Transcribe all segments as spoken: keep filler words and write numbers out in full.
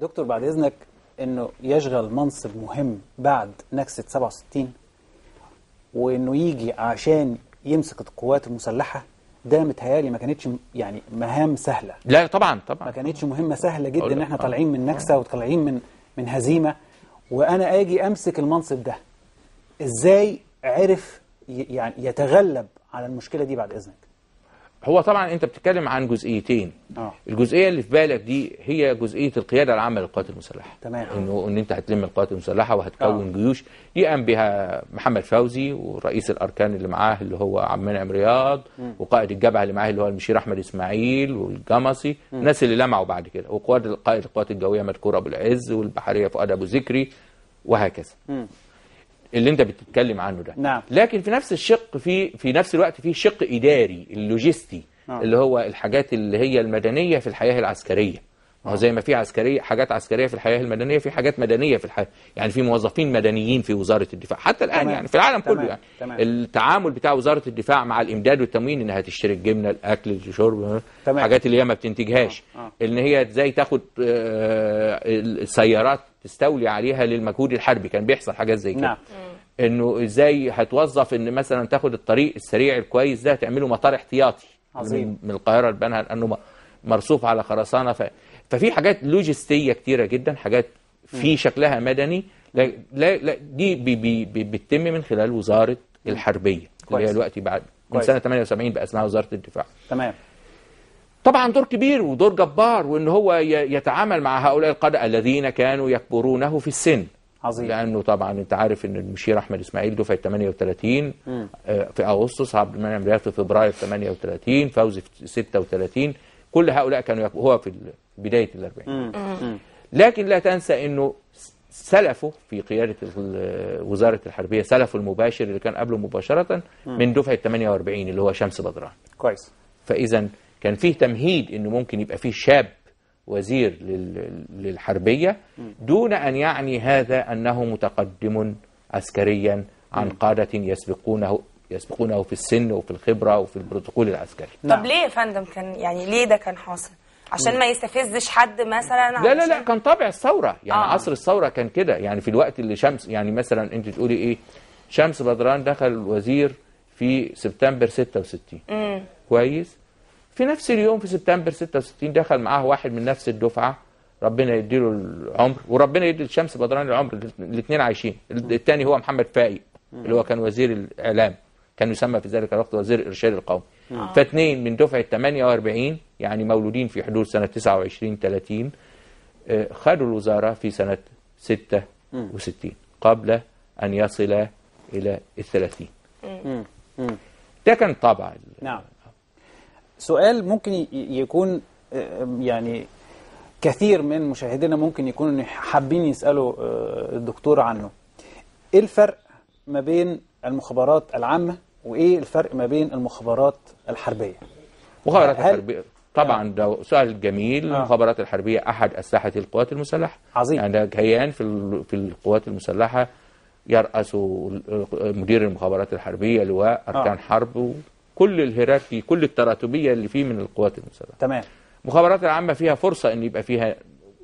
دكتور بعد إذنك، إنه يشغل منصب مهم بعد نكسة سبعة وستين وإنه يجي عشان يمسك القوات المسلحة، ده متهيألي ما كانتش يعني مهام سهلة. لا طبعا طبعا ما كانتش مهمة سهلة جدا إن احنا طالعين من نكسة وطالعين من من هزيمة، وأنا أجي أمسك المنصب ده. إزاي عرف يعني يتغلب على المشكلة دي بعد إذنك؟ هو طبعا انت بتتكلم عن جزئيتين. آه. الجزئيه اللي في بالك دي هي جزئيه القياده العامه للقوات المسلحه. تمام. انه ان انت هتلم القوات المسلحه وهتكون آه. جيوش. دي قام بها محمد فوزي ورئيس الاركان اللي معاه اللي هو عبد المنعم رياض، م. وقائد الجبهه اللي معاه اللي هو المشير احمد اسماعيل والجمصي، الناس اللي لمعوا بعد كده، وقائد قائد القوات الجويه مذكور ابو العز، والبحريه فؤاد ابو ذكري، وهكذا. م. اللي انت بتتكلم عنه ده. نعم. لكن في نفس الشق في في نفس الوقت في شق اداري اللوجستي، آه. اللي هو الحاجات اللي هي المدنيه في الحياه العسكريه. ما هو زي ما في عسكريه حاجات عسكريه في الحياه المدنيه، في حاجات مدنيه في الحياه، يعني في موظفين مدنيين في وزاره الدفاع حتى الان. تمام. يعني في العالم كله. تمام. يعني تمام. التعامل بتاع وزاره الدفاع مع الامداد والتموين، انها تشتري الجبنه، الاكل، الشرب، الحاجات اللي هي ما بتنتجهاش، آه. آه. ان هي ازاي تاخد آه السيارات تستولي عليها للمجهود الحربي، كان بيحصل حاجات زي كده. نعم. انه ازاي هتوظف ان مثلا تاخد الطريق السريع الكويس ده تعمله مطار احتياطي عظيم من القاهره لبنها، لانه مرصوف على خرسانه. ف... ففي حاجات لوجستيه كتيره جدا، حاجات في شكلها مدني. لا لا, لا دي بي بي بي بتتم من خلال وزاره الحربيه اللي هي دلوقتي بعد من سنه ثمانية وسبعين بقى اسمها وزاره الدفاع. تمام. طبعا دور كبير ودور جبار، وان هو يتعامل مع هؤلاء القاده الذين كانوا يكبرونه في السن. عظيم. لانه طبعا انت عارف ان المشير احمد اسماعيل دفعه ثمانية وثلاثين في اغسطس، عبد المنعم رياض في فبراير ثمانية وثلاثين، فوزي في ستة وثلاثين، كل هؤلاء كانوا هو في بدايه الاربعين. لكن لا تنسى انه سلفه في قياده وزاره الحربيه، سلفه المباشر اللي كان قبله مباشره من دفعه ثمانية وأربعين اللي هو شمس بدران. كويس. فاذا كان فيه تمهيد انه ممكن يبقى فيه شاب وزير للحربية، دون أن يعني هذا أنه متقدم عسكريا عن قادة يسبقونه يسبقونه في السن وفي الخبرة وفي البروتوكول العسكري. طب ليه يا فندم كان يعني ليه ده كان حاصل؟ عشان ما يستفزش حد مثلا؟ لا لا لا كان طابع الثورة، يعني آه. عصر الثورة كان كده. يعني في الوقت اللي شمس، يعني مثلا أنت تقولي إيه، شمس بدران دخل وزير في سبتمبر ستة وستين. مم. كويس. في نفس اليوم في سبتمبر ستة وستين دخل معاه واحد من نفس الدفعة، ربنا يديله العمر وربنا يدي الشمس بدران العمر، الاثنين عايشين. الثاني هو محمد فايق اللي هو كان وزير الإعلام، كان يسمى في ذلك الوقت وزير الإرشاد القومي. فاثنين من دفعة ثمانية وأربعين يعني مولودين في حدود سنة تسعة وعشرين ثلاثين، خدوا الوزارة في سنة ستة وستين قبل أن يصل إلى الثلاثين. ده كان طبعا. نعم. سؤال ممكن يكون يعني كثير من مشاهدينا ممكن يكونوا حابين يسألوا الدكتور عنه. ايه الفرق ما بين المخابرات العامة وايه الفرق ما بين المخابرات الحربية؟ المخابرات الحربية طبعا ده سؤال جميل. آه. المخابرات الحربية أحد أسلحة القوات المسلحة. عظيم. يعني ده كيان في في القوات المسلحة يرأس مدير المخابرات الحربية لواء أركان آه. حرب، كل الهيراركي كل التراتبية اللي فيه من القوات المسلحة. تمام. المخابرات العامة فيها فرصة ان يبقى فيها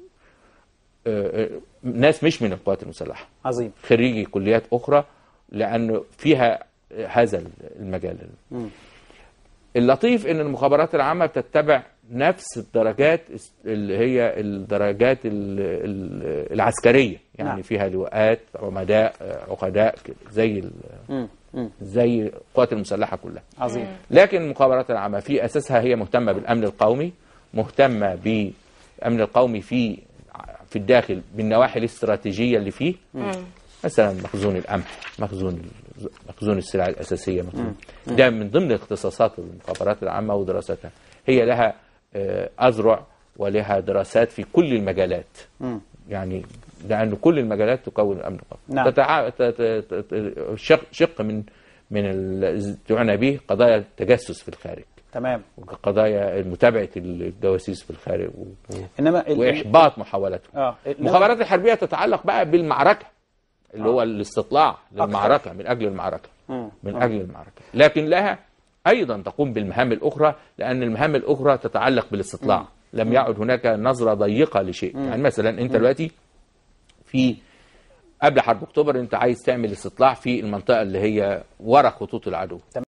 ناس مش من القوات المسلحة. عظيم. خريجي كليات اخرى، لانه فيها هذا المجال. م. اللطيف ان المخابرات العامة بتتبع نفس الدرجات اللي هي الدرجات العسكرية، يعني نعم. فيها لواءات، عمداء، عقداء، زي زي القوات المسلحة كلها. عظيم. لكن المخابرات العامة في أساسها هي مهتمة بالأمن القومي، مهتمة بالأمن القومي في في الداخل بالنواحي الاستراتيجية اللي فيه. مم. مثلا مخزون القمح، مخزون مخزون السلع الأساسية، مخزون. ده من ضمن اختصاصات المخابرات العامة ودراستها. هي لها أذرع ولها دراسات في كل المجالات. مم. يعني لأن كل المجالات تكون الأمن القومي. نعم. تتع... شق... شق من من ال... تعنى به قضايا التجسس في الخارج. تمام. وقضايا متابعة الجواسيس في الخارج و... إنما ال... وإحباط محاولاتهم. آه. المخابرات الحربية تتعلق بقى بالمعركة اللي آه. هو الاستطلاع للمعركة، من أجل المعركة. مم. من آه. أجل المعركة، لكن لها أيضا تقوم بالمهام الأخرى، لأن المهام الأخرى تتعلق بالاستطلاع. لم يعد هناك نظرة ضيقة لشيء. يعني مثلا انت دلوقتي في قبل حرب اكتوبر انت عايز تعمل استطلاع في المنطقة اللي هي ورا خطوط العدو.